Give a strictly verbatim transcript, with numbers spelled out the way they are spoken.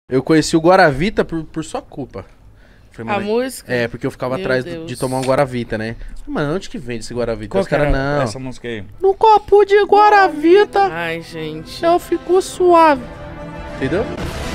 Eu conheci o Guaravita por, por sua culpa. Falei, A mano, música? É, porque eu ficava Meu atrás do- Deus. de tomar um Guaravita, né? Mano, onde que vende esse Guaravita? Qual Os que era caras não. essa música aí? No copo de Guaravita, Ai, gente. eu fico suave. Entendeu?